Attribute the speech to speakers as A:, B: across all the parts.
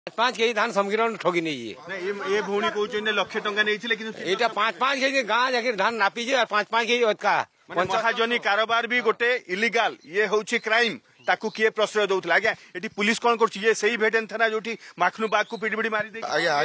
A: 5 KG धान समगिरण ठगी नहीं
B: ये भूणी कहते लक्षे टंका नहीं
A: 5 केजी गाँ जाकर धान नापी 5 केजी का
B: महाजनी कारोबार भी गोटे इलीगाल ये हूँ क्राइम ताकू किए प्रश्रय दौला आज्ञा ये पुलिस कौन कर भेटेन थाना जो माखनु बाग को पिड़ी मारी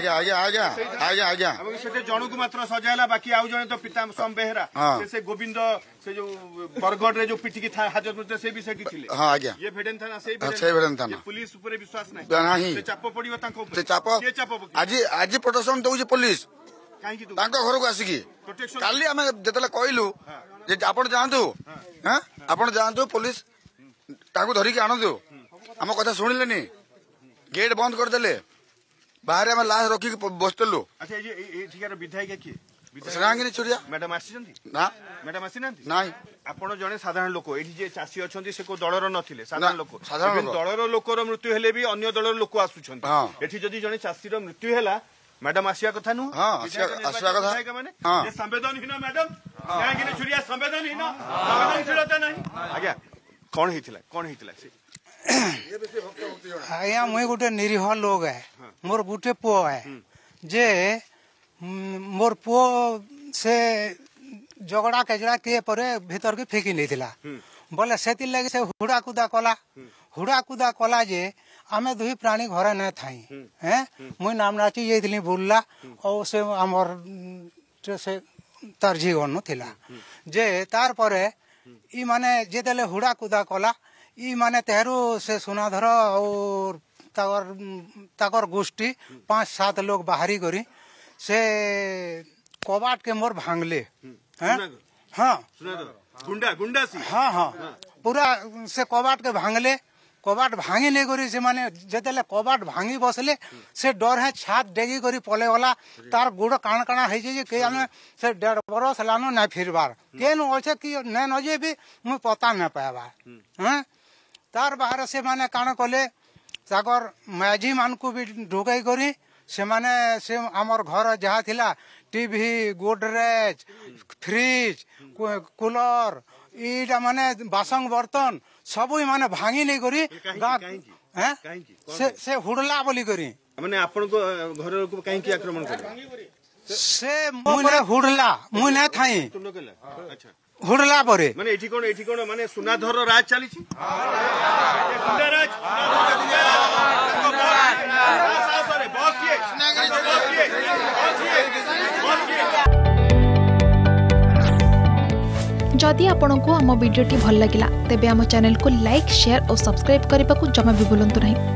B: जन को मात्र सजाला बाकी आउ जने तो पिता सम बेहरा से गोविंद से जो बरगढ़ रे जो पिटी की हाजत से भी सेठी थिले हां आज्ञा ये भेटेन थाना से भेटेन थाना पुलिस ऊपर विश्वास नहीं से चाप पड़ियो तांको ऊपर से चाप
C: आज प्रोटेक्शन दउची पुलिस
B: काहे की
C: तांको घर को आसिकी काली हमें जतले कहलु जे आपण जानतु हां आपण जानतु पुलिस ताकू धरिकी आणतु आम कथा शुणिले गेट बंद करदे बाहर आम लाश रखी बसलु।
B: अच्छा ये विधायिका किए
C: श्रेयांगिनी चुरिया
B: मैडम आसी
C: ना
B: मैडम आसी ना
C: नाई
B: आपण जने साधारण लोक ये जे चासी अच्छे से को दलर नथिले साधारण लोक दलर लोकर मृत्यु हेले भी अन्य दलर लोक आसुछंती एठी जदी जने चासी रो मृत्यु हैला मैडम आसिया कथा नु
C: आसिया कथा
B: माने ये संवेदनहीन मैडम श्रेयांगिनी चुरिया संवेदनहीन संवेदनशीलता नहीं आज्ञा कौन हितला से
D: आज्ञा मुई गोटे निरीह लोग है मोर गोटे पुओ है जे मोर पुओ से झगड़ा केजड़ा किए परे भीतर के फेंकी नहीं थिला बोले से लगे से हुड़ा कुदा कला जे आमे दुही प्राणी घरे न थाई हैं मुई नाम नाची जाइली बुल्ला और से आमर से तरजी गनु थिला जे तार परे ई माने जेदेले हुड़ा कुदा कला ई माने तेहरू से सुनाधर और ताकर गोष्ठी 5-7 लोग बाहरी करी से कबाट के मोर भांगले हैं हाँ
B: गुंडा सी
D: हाँ पूरा से कबाट के भांगले कबाट भांगी नहीं करी से माने जेतेले कबाट भांगी बसले से डर है छात डेगी करी पले वाला तार गुड़ काण काणा है जे के आमे से 1.5 बरस लानो ना फिरबार केन होछे कि न नजे भी मु पता न पावा हैं तार बाहर से माने काण कले ताकर मैजी मान को भी ढोकाई करी से माने से हमर घर जहा थिला टीवी गोदरेज फ्रिज कूलर ईटा माने बासन बर्तन सब माने भांगी नहीं करी से हुड़ला बोली करी
B: माने आपन को घर को काहे की आक्रमण करे
D: से मुने हुड़ला मुने थाई
B: अच्छा
D: हुड़ला परे
B: माने एठी कोन माने सुनाधर राज चली छी गुंडा राज बॉस
E: जदि आपंक आम भिडी भल लगा तेब आम चैनल को लाइक शेयर और सब्सक्राइब करने को जमा भी भूलु नहीं।